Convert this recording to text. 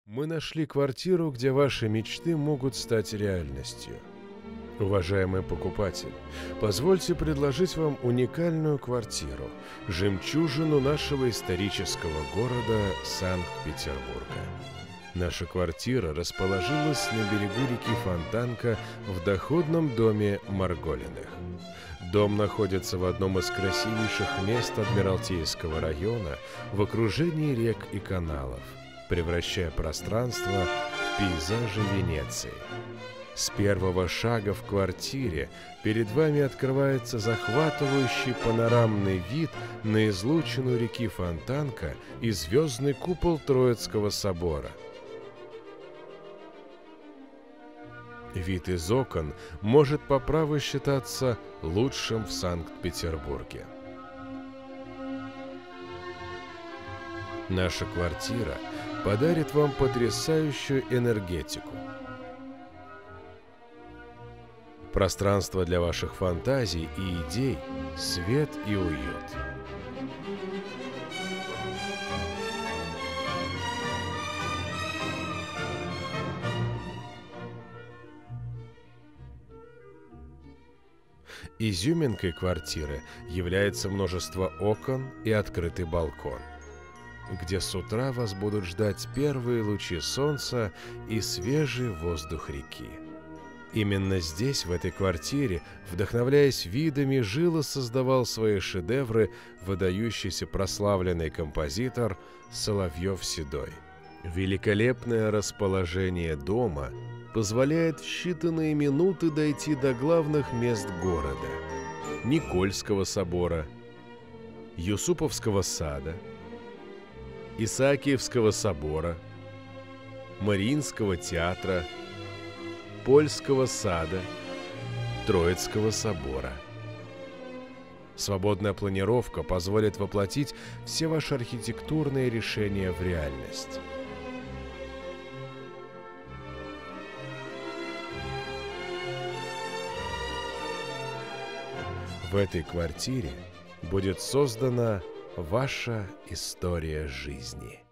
Мы нашли квартиру, где ваши мечты могут стать реальностью. Уважаемый покупатель, позвольте предложить вам уникальную квартиру, жемчужину нашего исторического города Санкт-Петербурга. Наша квартира расположилась на берегу реки Фонтанка в доходном доме Марголиных. Дом находится в одном из красивейших мест Адмиралтейского района в окружении рек и каналов, превращая пространство в пейзажи Венеции. С первого шага в квартире перед вами открывается захватывающий панорамный вид на излучину реки Фонтанка и звездный купол Троицкого собора. Вид из окон может по праву считаться лучшим в Санкт-Петербурге. Наша квартира подарит вам потрясающую энергетику. Пространство для ваших фантазий и идей, свет и уют. Изюминкой квартиры является множество окон и открытый балкон, где с утра вас будут ждать первые лучи солнца и свежий воздух реки. Именно здесь, в этой квартире, вдохновляясь видами, жило создавал свои шедевры выдающийся прославленный композитор Соловьев-Седой. Великолепное расположение дома позволяет в считанные минуты дойти до главных мест города: Никольского собора, Юсуповского сада, Исаакиевского собора, Мариинского театра, Польского сада, Троицкого собора. Свободная планировка позволит воплотить все ваши архитектурные решения в реальность. В этой квартире будет создана ваша история жизни.